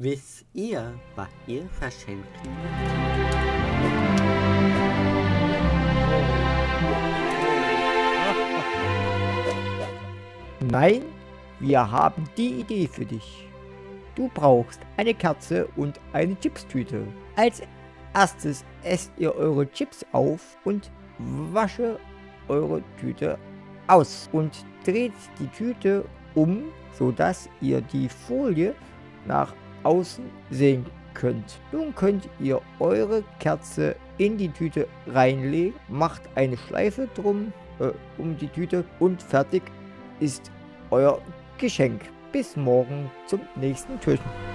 Wisst ihr, was ihr verschenken wollt? Nein, wir haben die Idee für dich. Du brauchst eine Kerze und eine Chipstüte. Als erstes esst ihr eure Chips auf und wasche eure Tüte aus und dreht die Tüte um, sodass ihr die Folie nach außen sehen könnt. Nun könnt ihr eure Kerze in die Tüte reinlegen, macht eine Schleife drum um die Tüte und fertig ist euer Geschenk. Bis morgen zum nächsten Türchen.